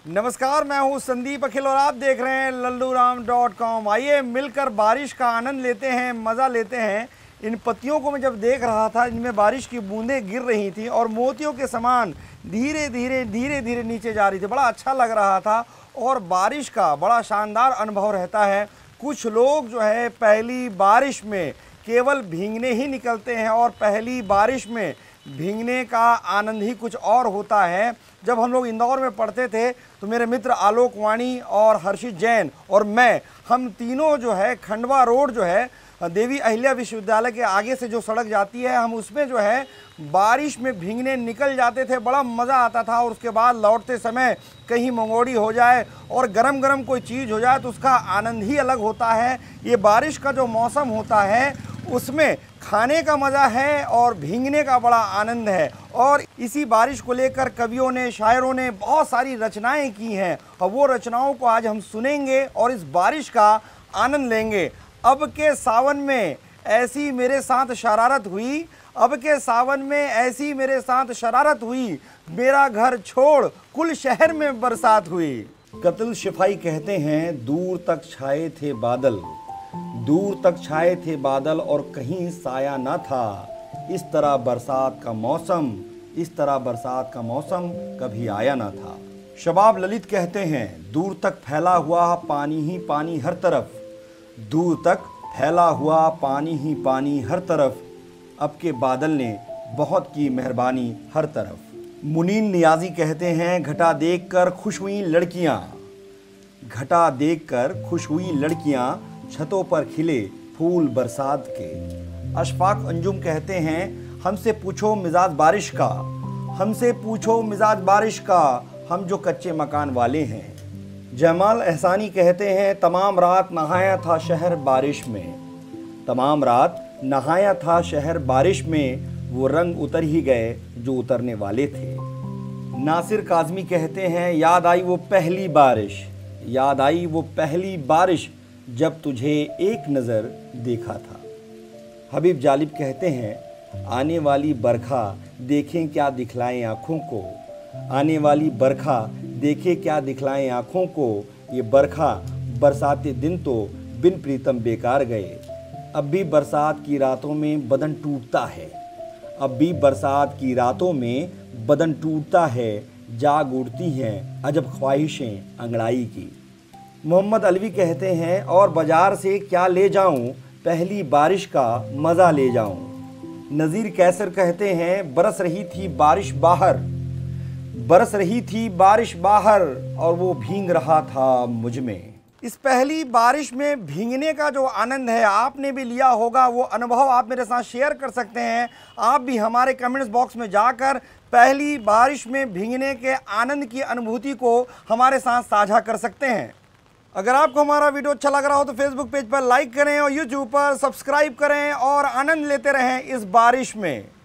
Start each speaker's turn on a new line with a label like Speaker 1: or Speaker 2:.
Speaker 1: नमस्कार, मैं हूं संदीप अखिल और आप देख रहे हैं लल्लूराम.com। आइए मिलकर बारिश का आनंद लेते हैं, मज़ा लेते हैं। इन पत्तियों को मैं जब देख रहा था, इनमें बारिश की बूंदें गिर रही थी और मोतियों के समान धीरे धीरे नीचे जा रही थी। बड़ा अच्छा लग रहा था और बारिश का बड़ा शानदार अनुभव रहता है। कुछ लोग जो है पहली बारिश में केवल भीगने ही निकलते हैं और पहली बारिश में भीगने का आनंद ही कुछ और होता है। जब हम लोग इंदौर में पढ़ते थे तो मेरे मित्र आलोक वाणी और हर्षित जैन और हम तीनों जो है खंडवा रोड जो है देवी अहिल्या विश्वविद्यालय के आगे से जो सड़क जाती है, हम उसमें जो है बारिश में भीगने निकल जाते थे। बड़ा मज़ा आता था और उसके बाद लौटते समय कहीं मंगोड़ी हो जाए और गरम गरम कोई चीज़ हो जाए तो उसका आनंद ही अलग होता है। ये बारिश का जो मौसम होता है उसमें खाने का मज़ा है और भीगने का बड़ा आनंद है। और इसी बारिश को लेकर कवियों ने, शायरों ने बहुत सारी रचनाएं की हैं और वो रचनाओं को आज हम suनेंगे और इस बारिश का आनंद लेंगे। अब के सावन में ऐसी मेरे साथ शरारत हुई, अब के सावन में ऐसी मेरे साथ शरारत हुई, मेरा घर छोड़ कुल शहर में बरसात हुई। कत्ल शिफाई कहते हैं दूर तक छाए थे बादल, दूर तक छाए थे बादल और कहीं साया न था। इस तरह बरसात का मौसम, इस तरह बरसात का मौसम कभी आया न था। शबाब ललित कहते हैं दूर तक फैला हुआ पानी ही पानी हर तरफ, दूर तक फैला हुआ पानी ही पानी हर तरफ, अब के बादल ने बहुत की मेहरबानी हर तरफ। मुनीन नियाजी कहते हैं घटा देखकर खुश हुई लड़कियां, घटा देखकर खुश हुई लड़कियां, छतों पर खिले फूल बरसात के। अशफाक अंजुम कहते हैं हमसे पूछो मिजाज बारिश का, हमसे पूछो मिजाज बारिश का, हम जो कच्चे मकान वाले हैं। जमाल एहसानी कहते हैं तमाम रात नहाया था शहर बारिश में, तमाम रात नहाया था शहर बारिश में, वो रंग उतर ही गए जो उतरने वाले थे। नासिर काज़मी कहते हैं याद आई वो पहली बारिश, याद आई वो पहली बारिश जब तुझे एक नज़र देखा था। हबीब जालिब कहते हैं आने वाली बरखा देखें क्या दिखलाएं आँखों को, आने वाली बरखा देखे क्या दिखलाएं आँखों को, ये बरखा बरसाते दिन तो बिन प्रीतम बेकार गए। अब भी बरसात की रातों में बदन टूटता है, अब भी बरसात की रातों में बदन टूटता है, जाग उठती हैं अजब ख्वाहिशें अंगड़ाई की। मोहम्मद अलवी कहते हैं और बाजार से क्या ले जाऊं, पहली बारिश का मज़ा ले जाऊं। नज़ीर कैसर कहते हैं बरस रही थी बारिश बाहर, बरस रही थी बारिश बाहर और वो भीग रहा था मुझ में। इस पहली बारिश में भीगने का जो आनंद है आपने भी लिया होगा, वो अनुभव आप मेरे साथ शेयर कर सकते हैं। आप भी हमारे कमेंट्स बॉक्स में जाकर पहली बारिश में भीगने के आनंद की अनुभूति को हमारे साथ साझा कर सकते हैं। अगर आपको हमारा वीडियो अच्छा लग रहा हो तो फेसबुक पेज पर लाइक करें और यूट्यूब पर सब्सक्राइब करें और आनंद लेते रहें इस बारिश में।